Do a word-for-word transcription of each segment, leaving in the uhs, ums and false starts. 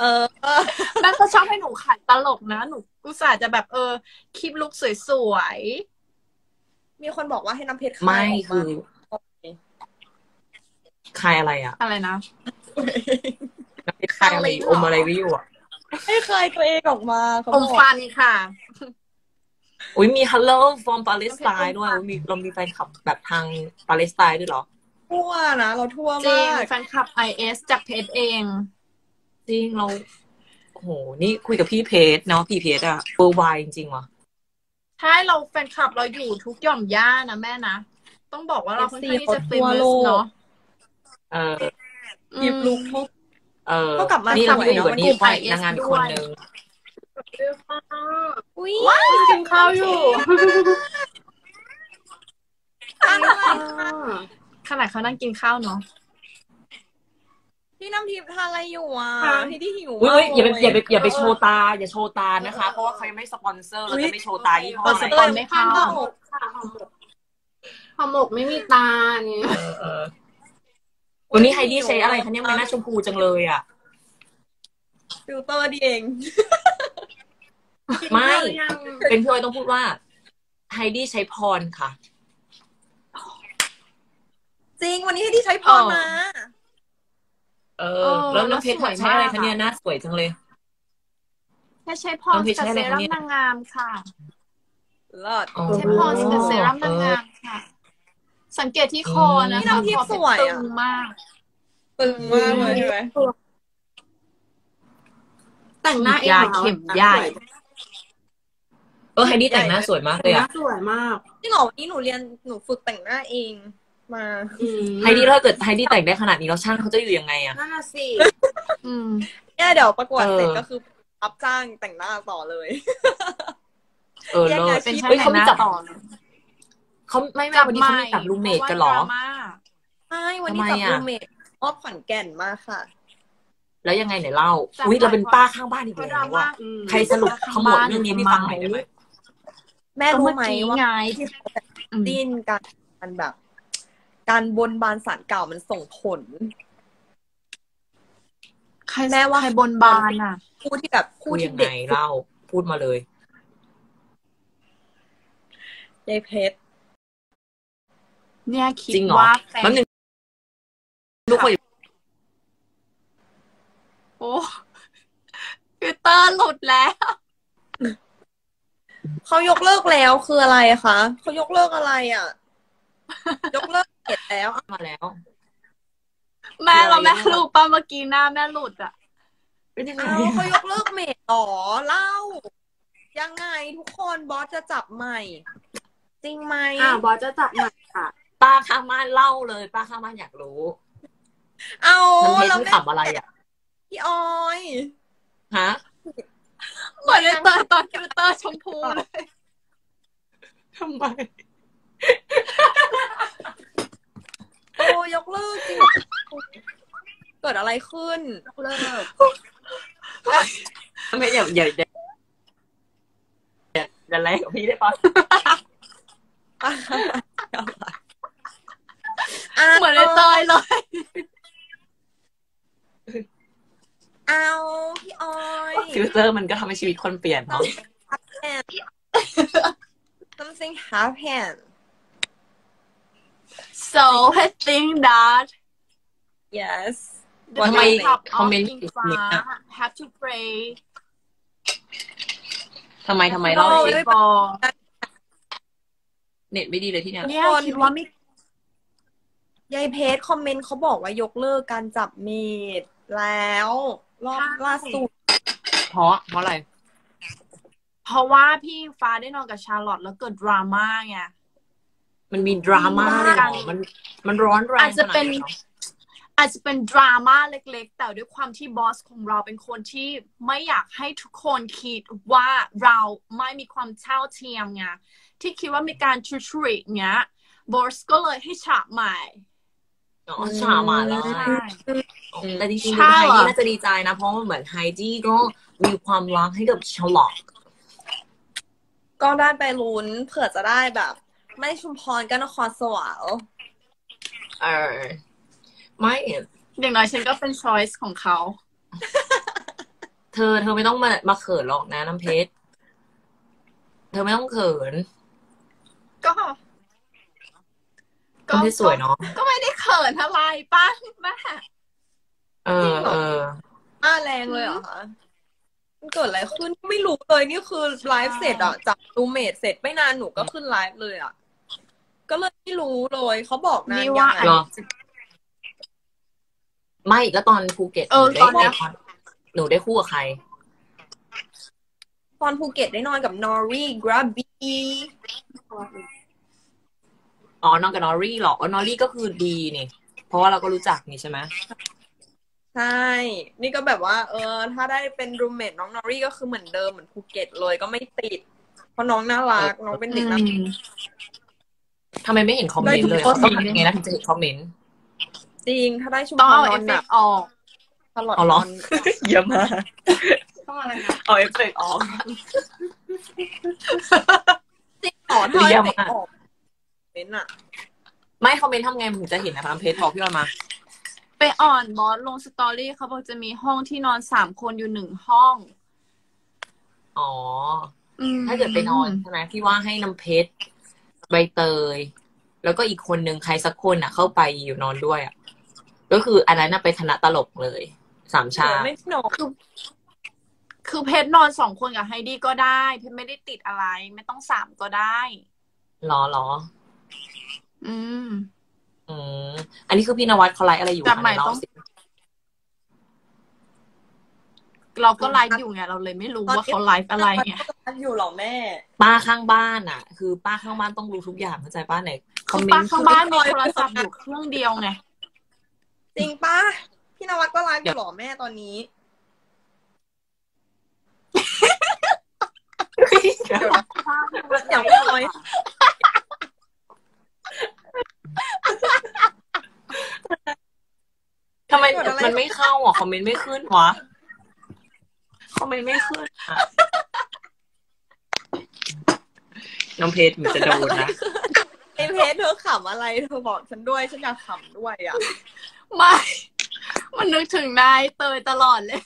ออแม่ก็ชอบให้หนูขายตลกนะหนูอุตส่าห์จะแบบเออคลิปลุคสวยๆมีคนบอกว่าให้น้ำเพชรคายไม่ออกคืมาอคายอะไรอ่ะอะไรนะน้ำเพชรคายอะไรอมอะไรไว้อยู่อ่ะให้คายตัวเองออกมาเขาอบ มอกฟันค่ะอุ้ยมี Hello from Palestine ด้วยมีเรามีแฟนคลับแบบทางปาเลสไตน์ด้วยเหรอทั่วนะเราทั่วจริมาง กแฟนคลับ ไอ เอส จากเพจเองจริงเราโอ้โหนี่คุยกับพี่เพจเนาะพี่เพจอะเวอร์ไวจริงๆว่ะใช่เราแฟนคลับเราอยู่ทุกหย่อมย่านะแม่นะต้องบอกว่าเราค่อนข้างที่จะเฟมัสเนาะเออหยิบลุกทุกเออก็กลับมานี่เราสวยอยู่เนาะกับนี่ไปนางงามอีกคนนึงอุ้ยว้าวกินข้าวอยู่ขนาดเขานั่งกินข้าวเนาะพี่น้ำทิพย์ทานอะไรอยู่อ่ะพี่ที่หิวอุ้ยอย่าไปอย่าไปอย่าไปโชว์ตาอย่าโชว์ตานะคะเพราะว่าเขายังไม่สปอนเซอร์เราจะไม่โชว์ตายี่ห้อไหนสปอนไม่เข้าห่อหมกไม่มีตาเนี่ยวันนี้ไฮดี้ใช้อะไรคะเนี่ยมันหน้าชมพูจังเลยอ่ะฟิลเตอร์ดีเองไม่เป็นพี่อ้อยต้องพูดว่าไฮดี้ใช้พรค่ะจริงวันนี้ให้ที่ใช้พรมาเออแล้วน้องเพชรใช้อะไรคะเนี่ยหน้าสวยจังเลยแค่ใช้พรกับเซรั่มนางงามค่ะเลิศใช้พรกับเซรั่มนางงามค่ะสังเกตที่คอนะคะคอเป็นตึงมากตึงมากเลยใช่ไหมแต่งหน้าเองยาเข็มใหญ่เออไฮดี้แต่งหน้าสวยมากเลยอ่ะสวยมากนี่หรอวันนี้หนูเรียนหนูฝึกแต่งหน้าเองมาไฮดี้ถ้าเกิดไฮดี้แต่งได้ขนาดนี้แล้วช่างเขาจะอยู่ยังไงอ่ะนั่นน่ะสิอืมเนี่ยเดี๋ยวประกวดเสร็จก็คือรับจ้างแต่งหน้าต่อเลยเออเลยเป็นช่างแต่งหน้าต่อเขาไม่ไม่วันนี้เขามีจับรูเมทกันหรอใช่วันนี้จับรูเมทออบขอนแก่นมาค่ะแล้วยังไงไหนเล่าอุ้ยเราเป็นป้าข้างบ้านอีกแล้วว่าใครสรุปขมวดเรื่องนี้ให้ฟังหน่อยได้ไหมแม่รู้ไหมว่าที่ดิ้นกันมันแบบการบนบานสารเก่ามันส่งผลใครแม่ว่าใครบนบานอ่ะคู่ที่แบบคู่ที่เด็กเล่าพูดมาเลยยายเพชรเนี่ยคิดว่าแฟนทุกคนโอ้ฟิลเตอร์หลุดแล้วเขายกเลิกแล้วคืออะไรคะเขายกเลิกอะไรอ่ะยกเลิกเสร็จแล้วมาแล้วแม่เราแม่รู้ป่ะเมื่อกี้หน้าแม่หลุดอ่ะเป็นยังไงเขายกเลิกเมทต่อเล่ายังไงทุกคนบอสจะจับใหม่จริงไหมอ่าบอสจะจับใหม่ค่ะป้าข้างบ้านเล่าเลยป้าข้างบ้านอยากรู้เอาเราไม่ถามอะไรอ่ะพี่ออยฮะเหมือนในตอนตอนฟิลเตอร์ชมพูเลยทำไมโอ้ยกเลิกจริงเกิดอะไรขึ้นยกเลิกไม่อย่าอย่าอย่าอย่าแรงกับพี่ได้ปะเหมือนในเตยเลยเอาพี่ออยฟิลเตอร์มันก็ทำให้ชีวิตคนเปลี่ยนเนาะ something happened so I think that yes ทำไมคอมเมนต์ have to pray ทำไมทำไมเล่าสิเน็ตไม่ดีเลยที่เนี่ยเนี่ยคิดว่าไม่ยายเพจคอมเมนต์เขาบอกว่ายกเลิกการจับเมดแล้วรอบล่าสุดเพราะเพราะอะไรเพราะว่าพี่ฟ้าได้นอนกับชาร์ลอตแล้วเกิดดราม่าไงมันมีดราม่าเลยเหรอมันมันร้อนแรงอาจจะเป็นอาจจะเป็นดราม่าเล็กๆแต่ด้วยความที่บอสของเราเป็นคนที่ไม่อยากให้ทุกคนคิดว่าเราไม่มีความเท่าเทียมไงที่คิดว่ามีการทุจริตเงี้ยบอสก็เลยให้ฉากใหม่อ๋อฉากมาแล้วแต่จริงๆไฮดี้น่าจะดีใจนะเพราะว่าเหมือนไฮดี้ก็มีความรักให้กับชาร์ลอตก็ได้ไปลุ้นเผื่อจะได้แบบไม่ชุมพรก็นครสวรรค์เออไม่อย่างน้อยฉันก็เป็น choice ของเขาเธอเธอไม่ต้องมามาเขินหรอกนะน้ำเพชรเธอไม่ต้องเขินก็น้ำเพชรสวยเนาะก็ไม่ได้เขินอะไรป้าแม่เออเอออ้าแรงเลยเหรอคะมันเกิดอะไรขึ้นไม่รู้เลยนี่คือไลฟ์เสร็จอะจากรูเมทเสร็จไม่นานหนูก็ขึ้นไลฟ์เลยอะก็เลยไม่รู้เลยเขาบอกนานนี่ยังว่าไงหรอ ไม่แล้วตอนภูเก็ตเออหนูตอนเนี้ได้ยหนูได้คู่กับใครตอนภูเก็ตได้นอนกับนอรี่กราบีอ๋อนอนกับนอรี่หรออ๋อนอรี่ก็คือดีนี่ เพราะว่าเราก็รู้จักนี่ใช่ไหมใช่ นี่ก็แบบว่า เออ ถ้าได้เป็นรูมเมทน้องนอรี่ก็คือเหมือนเดิมเหมือนภูเก็ตเลยก็ไม่ติด เพราะน้องน่ารักน้องเป็นเด็กน่ารักทำไมไม่เห็นคอมเมนต์เลยได้ทุกคนต้องทำยังไงนะถึงจะเห็นคอมเมนต์จริงถ้าได้ชุมต้องพรเอานเออนฟหเฟนักกต์ออกตลอดเอาเหรอนอนเยอะมากต้องอะไรนะเอาเอฟเฟกต์ออกจริงเหรอถ้าเยี่ยมเด็กมากออกเป็นอะไม่คอมเมนต์ทำไงถึงจะเห็นนะคะน้ำเพชรบอกพี่ออยมาไปอ่อนบอสลงสตอรี่เขาบอกจะมีห้องที่นอนสามคนอยู่หนึ่งห้องอ๋ออืมถ้าเกิดไปนอนใช่ไหมพี่ว่าให้น้ำเพชรใบเตย แล้วก็อีกคนนึงใครสักคนอ่ะ เข้าไปอยู่นอนด้วยอ่ะ ก็คืออันนั้นน่ะเป็นคณะตลกเลยสามชาเดี๋ยวไม่นอนคือคือเพชรนอนสองคนกับไฮดี้ก็ได้เพชรไม่ได้ติดอะไร ไม่ต้องสามก็ได้หรอหรออืมอืมอันนี้คือพี่นวัดเขาไลฟ์อะไรอยู่จับใหม่คะต้องเล่าสิเราก็ไลฟ์อยู่ไงเราเลยไม่รู้ว่าเขาไลฟ์อะไรไงอยู่เหรอแม่ป้าข้างบ้านอ่ะ คือป้าข้างบ้านต้องรู้ทุกอย่างเข้าใจป้าไหนคอคืมอเมป้านต์ข้างบ้านมีโทรศัพท์อยู่เครื่องเดียวไงจริงป้าพี่นวัดก็ไลฟ์อยู่เหรอแม่ตอนนี้ เดี๋ยวนะอย่างไม่น้อยทำไมเกิดอะไรมันไม่เข้าอ่ะคอมเมนต์ไม่ขึ้นวะคอมเมนต์ไม่ขึ้นอ่ะน้องเพชรมันจะโดนนะไอเพจเธอขำอะไรเธอบอกฉันด้วยฉันอยากขำด้วยอ่ะไม่ มันนึกถึงนายเตยตลอดเลย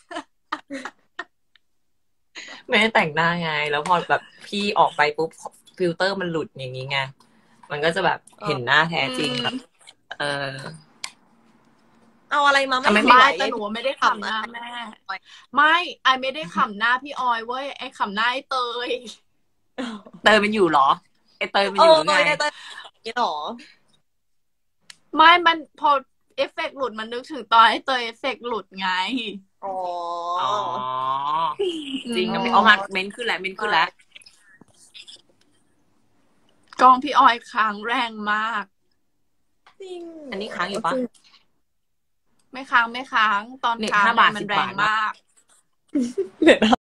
ไม่ได้แต่งหน้าไง แล้วพอแบบพี่ออกไปปุ๊บฟิลเตอร์มันหลุดอย่างนี้ไง มันก็จะแบบเห็นหน้าแท้จริงแบบ เออเอาอะไรมาทำไมไม่ไม่ไหวแต่หนูไม่ได้ขำหน้าแม่ ไม่ไอไม่ได้ขำหน้าพี่ออยเว้ยไอขำหน้าไอเตยเตยมันอยู่เหรอไอเตยมันเออยู่อไงไอเตยนี่หรอไม่มันพอเอฟเฟกต์หลุดมันนึกถึงตอนไอเตยเอฟเฟกต์หลุดไงอ๋ออ๋อ จริงนะเอามาเม้นขึ้นแล้วเม้นขึ้นแล้วกล้องพี่ออยค้างแรงมากจริงอันนี้ค้างอยู่ปะไม่ค้างไม่ค้างตอนเน็ตค้างห้าบาทมันสิบแรบาทงนะมากเน็ต